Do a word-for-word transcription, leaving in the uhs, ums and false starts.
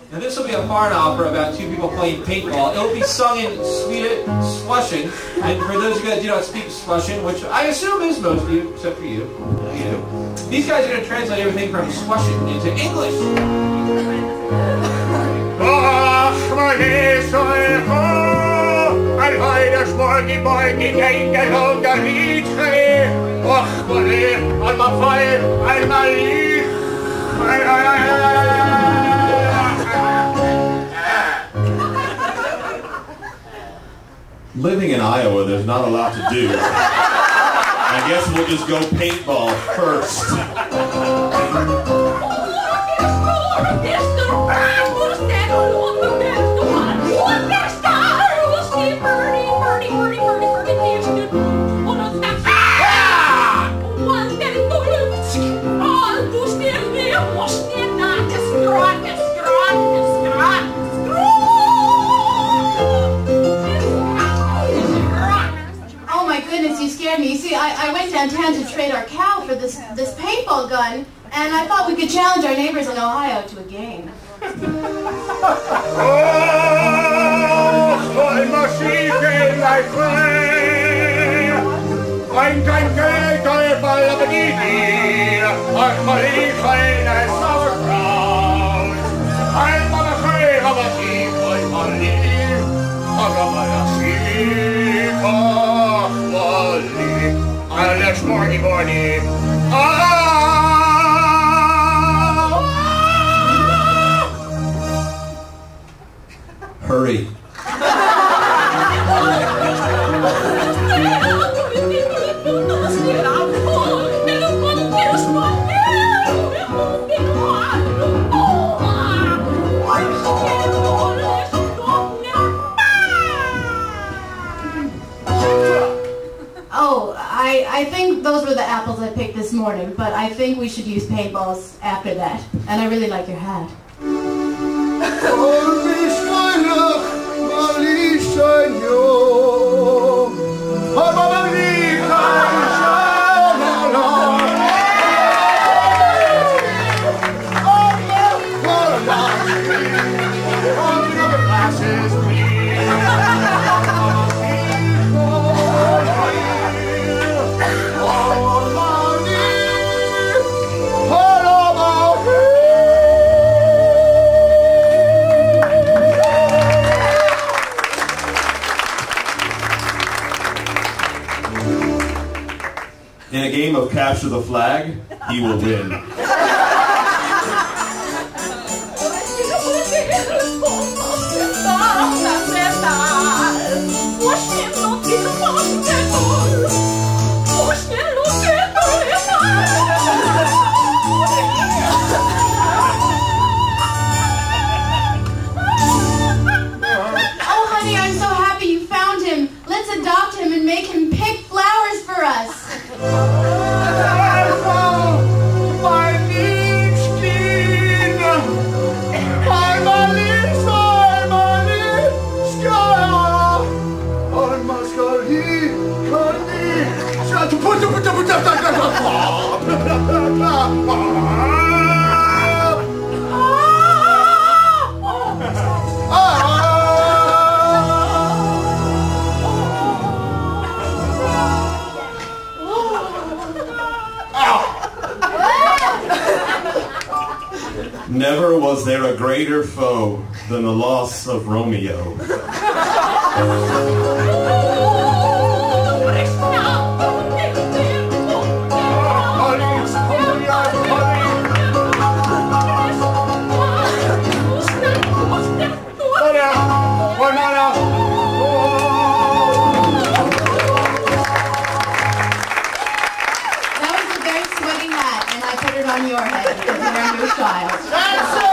And this will be a foreign opera about two people playing paintball. It will be sung in Swedish, Swussian. And for those of you that do not speak Swussian, which I assume is most of you, except for you, you do, these guys are going to translate everything from Swussian into English. Living in Iowa, there's not a lot to do. I guess we'll just go paintball first. Me. You see, I, I went downtown to trade our cow for this this paintball gun, and I thought we could challenge our neighbors in Ohio to a game. Alex Morty Morty. Oh! Hurry. Oh, I, I think those were the apples I picked this morning, but I think we should use paintballs after that. And I really like your hat. In a game of capture the flag, he will win. Oh, honey, I'm so happy you found him. Let's adopt him and make him pick flowers for us. Never was there a greater foe than the loss of Romeo. That was a very sweaty hat, and I put it on your head because you're a new child. That's it!